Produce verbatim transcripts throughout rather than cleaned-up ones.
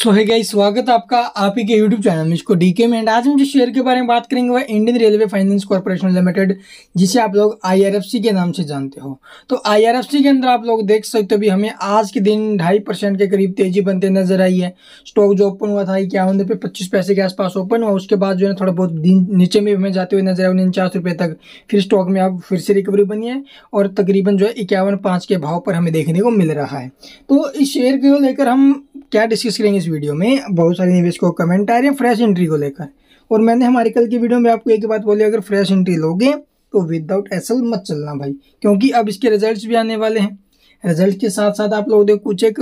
सो है गाइस, स्वागत है आपका आप ही के यूट्यूब चैनल में इसको डीके में। एंड आज हम जिस शेयर के बारे में बात करेंगे वह Indian railway finance corporation limited, जिसे आप लोग आईआरएफसी के नाम से जानते हो। तो आईआरएफसी के अंदर आप लोग देख सकते हो भी हमें आज के दिन ढाई परसेंट के करीब तेजी बनते नजर आई है। स्टॉक जो ओपन हुआ था इक्यावन रुपये पच्चीस पैसे के आसपास ओपन हुआ, उसके बाद जो है थोड़ा बहुत दिन नीचे में हमें जाते हुए नजर आए उनचास रुपये तक। फिर स्टॉक में अब फिर से रिकवरी बनी है और तकरीबन जो है इक्यावन पाँच के भाव पर हमें देखने को मिल रहा है। तो इस शेयर को लेकर हम क्या डिस्कस करेंगे इस वीडियो में। बहुत सारे निवेश को कमेंट आ रहे हैं फ्रेश एंट्री को लेकर, और मैंने हमारी कल की वीडियो में आपको एक बात बोली, अगर फ्रेश एंट्री लोगे तो विदाउट एसएल मत चलना भाई, क्योंकि अब इसके रिजल्ट्स भी आने वाले हैं। रिजल्ट के साथ साथ आप लोग देखो कुछ एक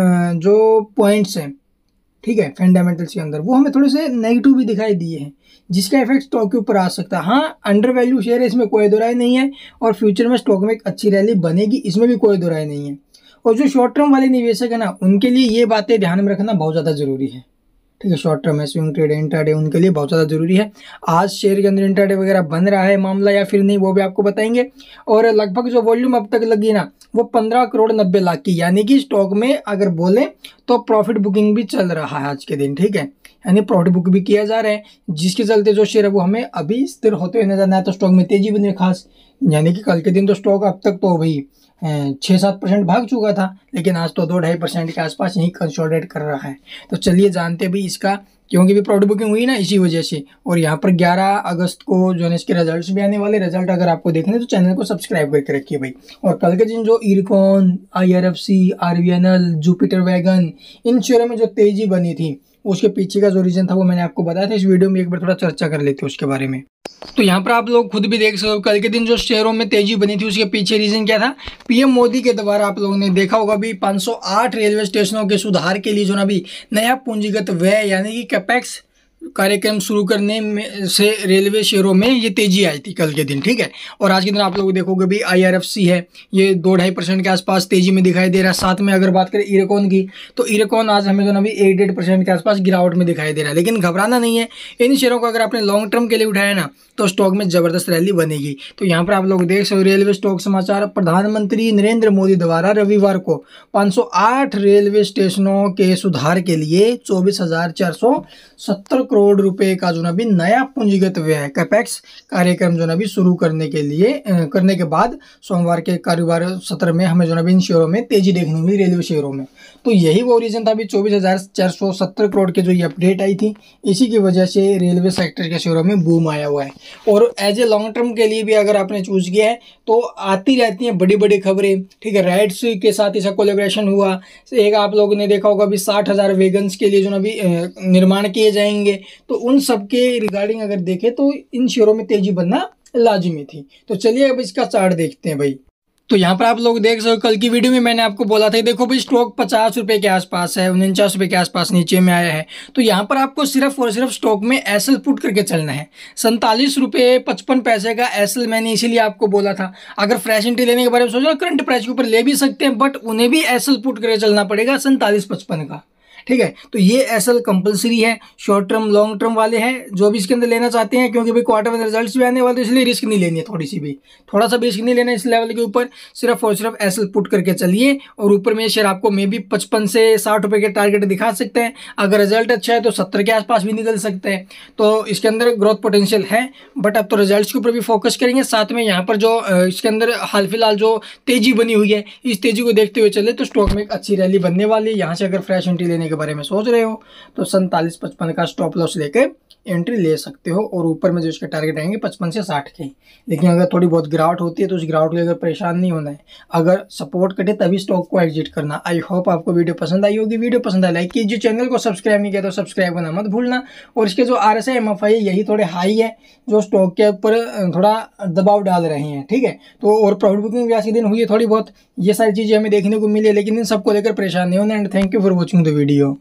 जो पॉइंट्स हैं, ठीक है, फंडामेंटल्स के अंदर वो हमें थोड़े से नेगेटिव भी दिखाई दिए हैं, जिसका इफेक्ट स्टॉक के ऊपर आ सकता है। हाँ, अंडर वैल्यू शेयर है, इसमें कोई दो राय नहीं है, और फ्यूचर में स्टॉक में एक अच्छी रैली बनेगी, इसमें भी कोई दो राय नहीं है। और जो शॉर्ट टर्म वाले निवेशक है ना, उनके लिए ये बातें ध्यान में रखना बहुत ज़्यादा जरूरी है, ठीक है। शॉर्ट टर्म है, स्विंग ट्रेड, इंट्राडे, उनके लिए बहुत ज़्यादा जरूरी है। आज शेयर के अंदर इंट्राडे वगैरह बन रहा है मामला या फिर नहीं, वो भी आपको बताएंगे। और लगभग जो वॉल्यूम अब तक लगी ना वो पंद्रह करोड़ नब्बे लाख की, यानी कि स्टॉक में अगर बोले तो प्रॉफिट बुकिंग भी चल रहा है आज के दिन, ठीक है, यानी प्रॉफिट बुक भी किया जा रहा है, जिसके चलते जो शेयर है वो हमें अभी स्थिर होते हुए नजर आया। तो स्टॉक में तेजी बनी खास, यानी कि कल के दिन तो स्टॉक अब तक तो भाई छः सात परसेंट भाग चुका था, लेकिन आज तो दो ढाई परसेंट के आसपास यही कंसोलिडेट कर रहा है। तो चलिए जानते भी इसका, क्योंकि भी प्रॉफिट बुकिंग हुई ना इसी वजह से। और यहाँ पर ग्यारह अगस्त को जो है इसके रिजल्ट्स भी आने वाले। रिजल्ट अगर आपको देखने तो चैनल को सब्सक्राइब करके रखिए भाई। और कल के दिन जो IRCON, IRFC, RVNL, Jupiter wagon, इन शेयरों में जो तेजी बनी थी उसके पीछे का जो रीजन था वो मैंने आपको बताया था। इस वीडियो में एक बार थोड़ा चर्चा कर लेते हैं उसके बारे में। तो यहाँ पर आप लोग खुद भी देख सकते हो कल के दिन जो शेयरों में तेजी बनी थी उसके पीछे रीजन क्या था। पीएम मोदी के द्वारा आप लोगों ने देखा होगा भी पाँच सौ आठ रेलवे स्टेशनों के सुधार के लिए जो ना भी नया पूंजीगत व्यय यानी कि कैपेक्स कार्यक्रम शुरू करने में से रेलवे शेयरों में ये तेजी आई थी कल के दिन, ठीक है। और आज के दिन आप लोग देखोगे भी आईआरएफसी है, ये दो ढाई परसेंट के आसपास तेजी में दिखाई दे रहा है। साथ में अगर बात करें इरकॉन की, तो इरकॉन आज हमें जो ना भी एक डेढ़ परसेंट के आसपास गिरावट में दिखाई दे रहा है। लेकिन घबराना नहीं है, इन शेयरों को अगर आपने लॉन्ग टर्म के लिए उठाया ना तो स्टॉक में जबरदस्त रैली बनेगी। तो यहाँ पर आप लोग देख सकते हो रेलवे स्टॉक समाचार, प्रधानमंत्री नरेंद्र मोदी द्वारा रविवार को पाँच सौ आठ रेलवे स्टेशनों के सुधार के लिए चौबीस हजार चार सौ सत्तर करोड़ रुपए का जो ना भी नया पूंजीगत व्यय कैपेक्स कार्यक्रम जो ना भी शुरू करने के लिए करने के बाद सोमवार के कारोबार सत्र में हमें जो ना भी इन शेयरों में तेजी देखने मिली, रेलवे शेयरों में। तो यही वो रीजन था, अभी चौबीस हजार चार सौ सत्तर करोड़ के जो ये अपडेट आई थी, इसी की वजह से रेलवे सेक्टर के शेयरों में बूम आया हुआ है। और एज ए लॉन्ग टर्म के लिए भी अगर आपने चूज किया है तो आती रहती हैं बड़ी बड़ी खबरें, ठीक है। राइट्स के साथ इसका कोलेब्रेशन हुआ, एक आप लोगों ने देखा होगा अभी साठ हजार वेगन्स के लिए जो ना भी निर्माण किए जाएंगे। तो उन सब के रिगार्डिंग अगर देखें तो इन शेयरों में तेजी बनना लाजिमी थी। तो चलिए अब इसका चार्ट देखते हैं भाई। तो यहाँ पर आप लोग देख सकते हो कल की वीडियो में मैंने आपको बोला था, देखो भाई स्टॉक पचास रुपए के आसपास है, उनचास रुपए के आसपास नीचे में आया है। तो यहाँ पर आपको सिर्फ और सिर्फ स्टॉक में एसएल पुट करके चलना है। सैंतालीस रुपये पचपन पैसे का एसएल मैंने इसीलिए आपको बोला था। अगर फ्रेश एंट्री लेने के बारे में सोचो करंट प्राइस के ऊपर ले भी सकते हैं, बट उन्हें भी एसएल पुट करके चलना पड़ेगा सैंतालीस पचपन का, ठीक है। तो ये एसएल कंपलसरी है, शॉर्ट टर्म लॉन्ग टर्म वाले हैं जो भी इसके अंदर लेना चाहते हैं, क्योंकि भाई क्वार्टर में रिजल्ट्स भी आने वाले, तो इसलिए रिस्क नहीं लेनी है, थोड़ी सी भी थोड़ा सा भी रिस्क नहीं लेना इस लेवल के ऊपर। सिर्फ और सिर्फ एसएल पुट करके चलिए। और ऊपर में शेयर आपको मे भी पचपन से साठ रुपए के टारगेट दिखा सकते हैं। अगर रिजल्ट अच्छा है तो सत्तर के आसपास भी निकल सकते हैं। तो इसके अंदर ग्रोथ पोटेंशियल है, बट अब तो रिजल्ट के ऊपर भी फोकस करेंगे। साथ में यहाँ पर जो इसके अंदर हाल फिलहाल जो तेजी बनी हुई है, इस तेजी को देखते हुए चले तो स्टॉक में एक अच्छी रैली बनने वाली है। यहाँ से अगर फ्रेश एंट्री लेने के बारे में सोच रहे हो तो सैंतालीस पचपन का स्टॉप लॉस लेकर एंट्री ले सकते हो। और ऊपर में जो इसके टारगेट आएंगे पचपन से साठ के। लेकिन अगर थोड़ी बहुत गिरावट होती है तो उस गिरावट के अगर परेशान नहीं होना है, अगर सपोर्ट कटे तभी स्टॉक को एग्जिट करना। आई होप आपको वीडियो पसंद आई होगी। वीडियो पसंद आए लाइक कीजिए, चैनल को सब्सक्राइब नहीं किया तो सब्सक्राइब करना मत भूलना। और इसके जो R S I M F I है यही थोड़े हाई है, जो स्टॉक के ऊपर थोड़ा दबाव डाल रहे हैं, ठीक है। तो और प्रॉफिट बुकिंग भी आज के दिन हुई है थोड़ी बहुत, ये सारी चीजें हमें देखने को मिली है। लेकिन इन सबको लेकर परेशान नहीं होना। And thank you for watching the video.